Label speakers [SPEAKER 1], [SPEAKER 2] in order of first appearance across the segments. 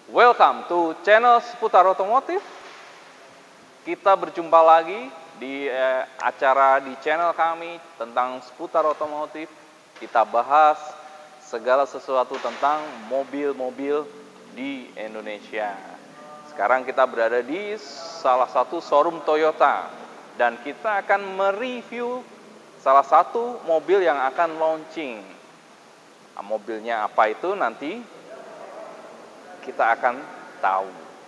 [SPEAKER 1] Welcome to channel seputar otomotif. Kita berjumpa lagi di acara di channel kami tentang seputar otomotif. Kita bahas segala sesuatu tentang mobil-mobil di Indonesia. Sekarang kita berada di salah satu showroom Toyota dan kita akan mereview salah satu mobil yang akan launching. Nah, mobilnya apa itu nanti kita akan tahu.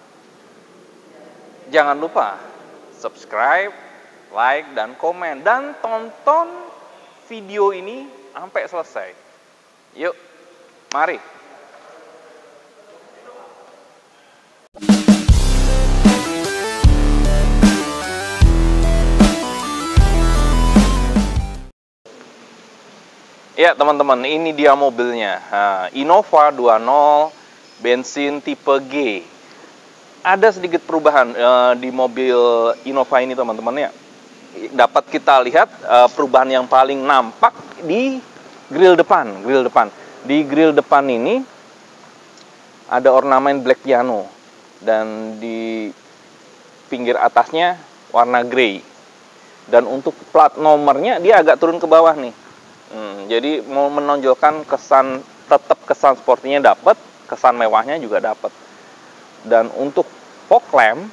[SPEAKER 1] Jangan lupa subscribe, like, dan komen, dan tonton video ini sampai selesai. Yuk, mari. Ya teman-teman, ini dia mobilnya. Innova 2.0 bensin tipe G. Ada sedikit perubahan di mobil Innova ini teman-teman ya. Dapat kita lihat perubahan yang paling nampak di grill depan. Di grill depan ini ada ornamen black piano dan di pinggir atasnya warna grey. Dan untuk plat nomornya dia agak turun ke bawah nih. Jadi mau menonjolkan kesan, tetap kesan sportinya dapat, kesan mewahnya juga dapat. Dan untuk fog lamp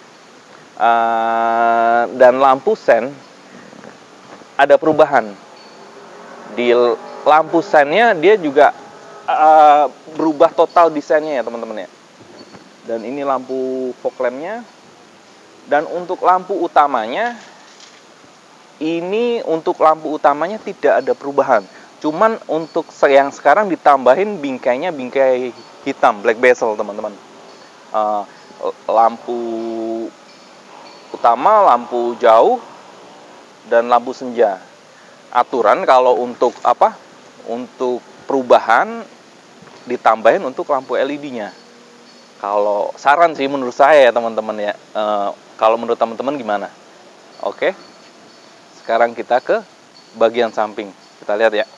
[SPEAKER 1] dan lampu sen ada perubahan. Di lampu sennya dia juga berubah total desainnya ya teman-teman ya. Dan ini lampu fog lampnya. Dan untuk lampu utamanya, tidak ada perubahan. Cuman untuk yang sekarang ditambahin bingkainya bingkai hitam, black bezel teman-teman. Lampu utama, lampu jauh, dan lampu senja. Aturan kalau untuk untuk perubahan ditambahin untuk lampu LED-nya. Kalau saran sih menurut saya ya teman-teman ya. Kalau menurut teman-teman gimana? Oke. Sekarang kita ke bagian samping. Kita lihat ya.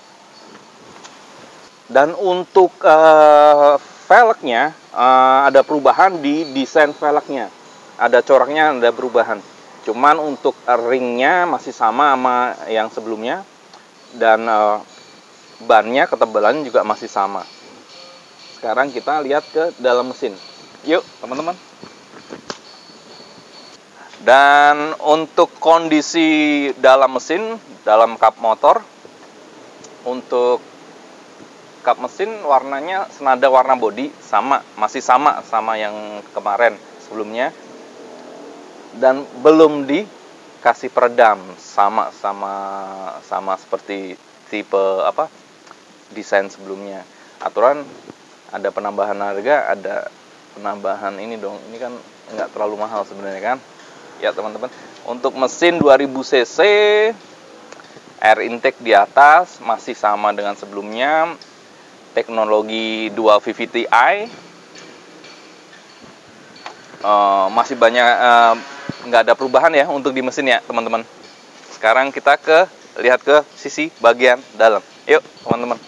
[SPEAKER 1] Dan untuk velgnya ada perubahan di desain velgnya. Ada coraknya, ada perubahan. Cuman untuk ringnya masih sama yang sebelumnya. Dan bannya ketebalannya juga masih sama. Sekarang kita lihat ke dalam mesin. Yuk teman-teman. Dan untuk kondisi dalam mesin, dalam kap motor, untuk kap mesin warnanya senada warna bodi, masih sama yang kemarin sebelumnya. Dan belum dikasih peredam, sama seperti tipe desain sebelumnya. Aturan ada penambahan harga, ada penambahan ini dong. Ini kan nggak terlalu mahal sebenarnya kan. Ya teman-teman, untuk mesin 2000 cc, air intake di atas masih sama dengan sebelumnya. Teknologi dual VVT-i, masih banyak, nggak ada perubahan ya untuk di mesin ya teman-teman. Sekarang kita lihat ke sisi bagian dalam. Yuk teman-teman.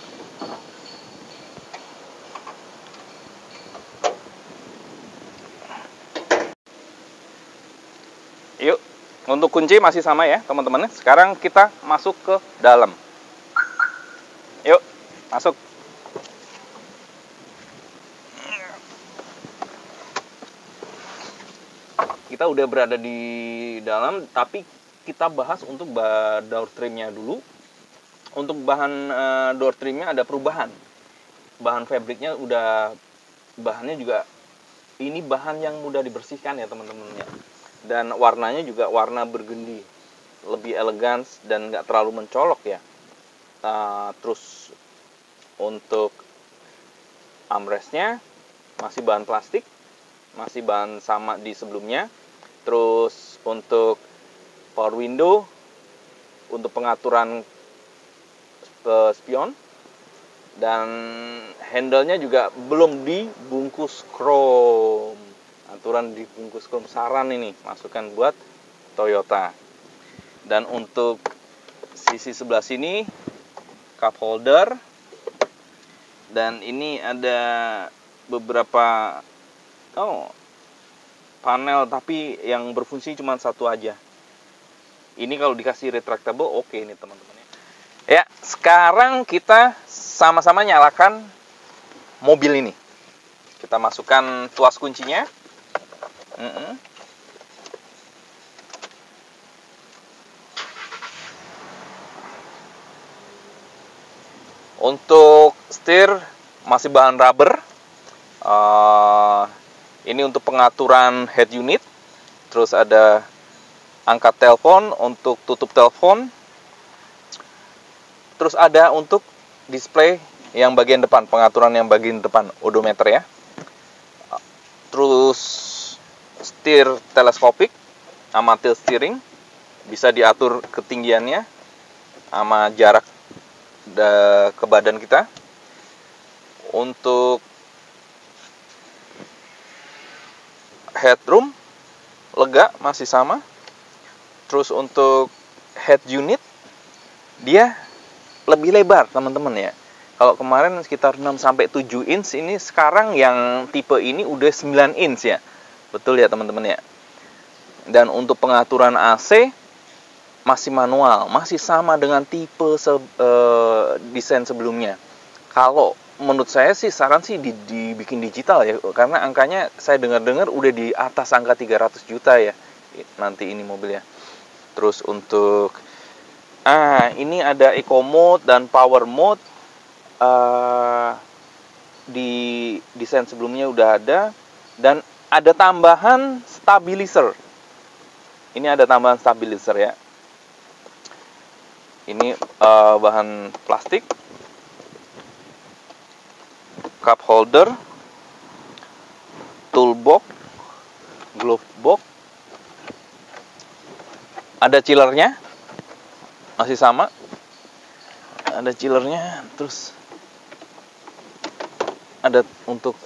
[SPEAKER 1] Yuk, untuk kunci masih sama ya teman-teman. Sekarang kita masuk ke dalam. Yuk, masuk. Kita udah berada di dalam, tapi kita bahas untuk door trimnya dulu. Untuk bahan door trimnya ada perubahan. Bahan fabriknya bahannya juga, ini bahan yang mudah dibersihkan ya teman-teman ya. Dan warnanya juga warna burgundy, lebih elegan dan nggak terlalu mencolok ya. Terus untuk armrestnya masih bahan plastik, masih bahan sama di sebelumnya. Terus untuk power window, untuk pengaturan spion, dan handle-nya juga belum dibungkus chrome. Aturan dibungkus chrome, saran ini masukkan buat Toyota. Dan untuk sisi sebelah sini cup holder, dan ini ada beberapa Oh, panel tapi yang berfungsi cuma satu aja. Ini kalau dikasih retractable, oke nih teman-teman. Ya, sekarang kita sama-sama nyalakan mobil ini. Kita masukkan tuas kuncinya. Untuk setir masih bahan rubber. Ini untuk pengaturan head unit. Terus ada angkat telepon untuk tutup telepon. Terus ada untuk display yang bagian depan, pengaturan yang bagian depan, odometer ya. Terus setir teleskopik sama tilt steering, bisa diatur ketinggiannya sama jarak ke badan kita. Untuk headroom lega masih sama. Terus untuk head unit dia lebih lebar teman-teman ya. Kalau kemarin sekitar 6-7 inch, ini sekarang yang tipe ini udah 9 inch ya. Betul ya teman-teman ya. Dan untuk pengaturan AC masih manual, masih sama dengan tipe desain sebelumnya. Kalau menurut saya sih saran sih dibikin digital ya, karena angkanya saya dengar-dengar udah di atas angka 300 juta ya nanti ini mobilnya. Terus untuk ini ada eco mode dan power mode. Di desain sebelumnya udah ada, dan ada tambahan stabilizer. Ini ada tambahan stabilizer ya. Ini bahan plastik, cup holder, toolbox, glove box, ada chillernya masih sama, ada chillernya. Terus ada untuk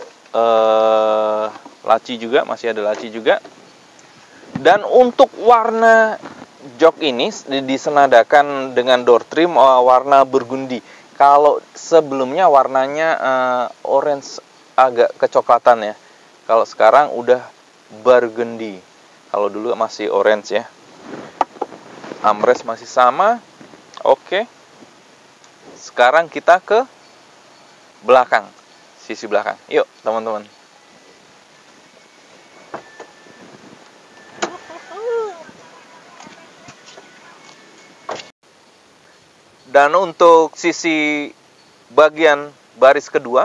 [SPEAKER 1] laci juga, masih ada laci juga. Dan untuk warna jok ini disenadakan dengan door trim warna burgundy. Kalau sebelumnya warnanya orange agak kecoklatan ya. Kalau sekarang udah burgundy. Kalau dulu masih orange ya. Armrest masih sama. Oke. Sekarang kita ke belakang. Sisi belakang. Yuk, teman-teman. Dan untuk sisi bagian baris kedua,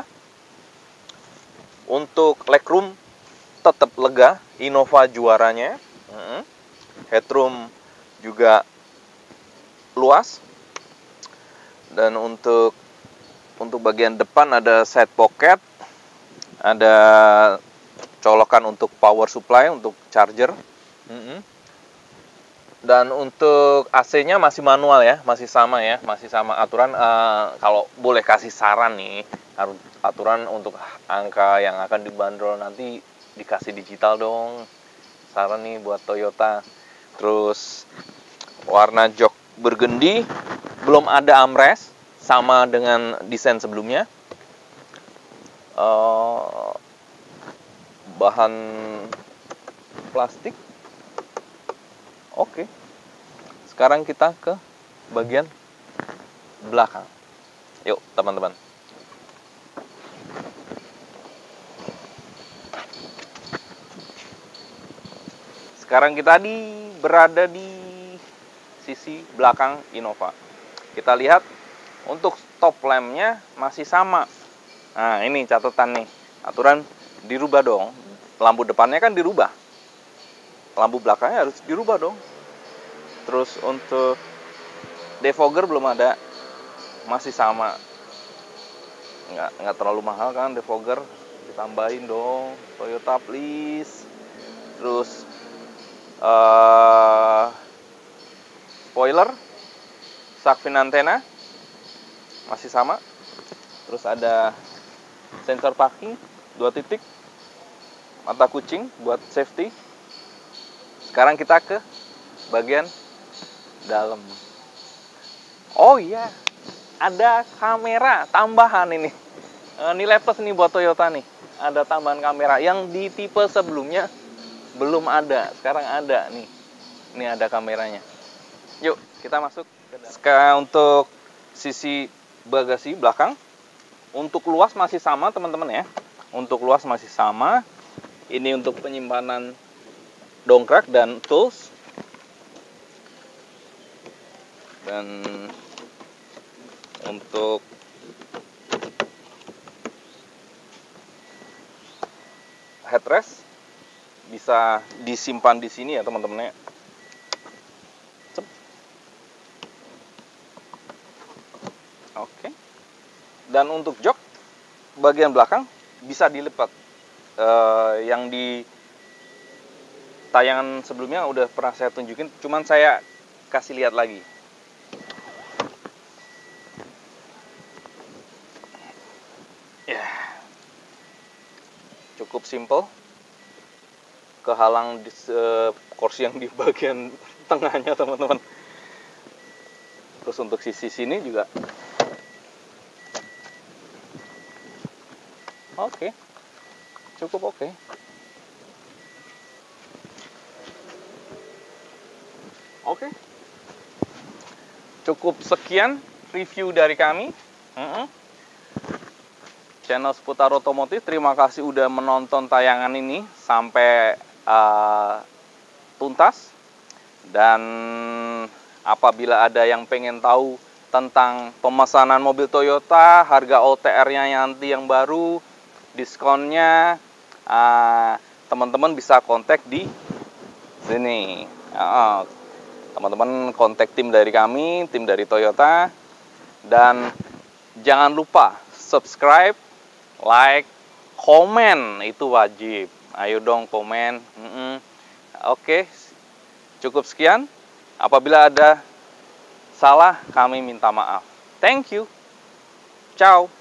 [SPEAKER 1] untuk legroom tetap lega, Innova juaranya. Headroom juga luas. Dan untuk bagian depan ada side pocket, ada colokan untuk power supply, untuk charger. Dan untuk AC-nya masih manual ya, masih sama ya, masih sama aturan. Kalau boleh kasih saran nih, aturan untuk angka yang akan dibanderol nanti dikasih digital dong. Saran nih buat Toyota. Terus warna jok burgundy, belum ada armrest, sama dengan desain sebelumnya. Bahan plastik. Oke. Sekarang kita ke bagian belakang. Yuk, teman-teman. Sekarang kita berada di sisi belakang Innova. Kita lihat untuk stop lamp-nya masih sama. Nah, ini catatan nih. Aturan dirubah dong. Lampu depannya kan dirubah. Lampu belakangnya harus dirubah dong. Terus untuk defogger belum ada, masih sama. Nggak terlalu mahal kan defogger, ditambahin dong Toyota please. Terus spoiler, shark fin antena masih sama. Terus ada sensor parking 2 titik, mata kucing buat safety. Sekarang kita ke bagian dalam. Oh iya, ada kamera tambahan ini. Nilai plus nih buat Toyota nih. Ada tambahan kamera yang di tipe sebelumnya belum ada. Sekarang ada nih. Ini ada kameranya. Yuk, kita masuk. Sekarang untuk sisi bagasi belakang. Untuk luas masih sama teman-teman ya. Untuk luas masih sama. Ini untuk penyimpanan dongkrak dan tools. Dan untuk headrest bisa disimpan di sini ya teman-teman ya. Oke. Dan untuk jok bagian belakang bisa dilipat. Yang di tayangan sebelumnya udah pernah saya tunjukin, cuman saya kasih lihat lagi. Ya, cukup simple. Kehalang di kursi yang di bagian tengahnya teman-teman. Terus untuk sisi sini juga oke. Cukup oke. Oke. Cukup sekian review dari kami. Channel seputar otomotif. Terima kasih udah menonton tayangan ini sampai tuntas. Dan apabila ada yang pengen tahu tentang pemesanan mobil Toyota, harga OTR-nya nanti yang baru, diskonnya, teman-teman bisa kontak di sini. Teman-teman kontak tim dari kami, tim dari Toyota. Dan jangan lupa subscribe, like, komen, itu wajib. Ayo dong komen. Oke, cukup sekian. Apabila ada salah, kami minta maaf. Thank you. Ciao.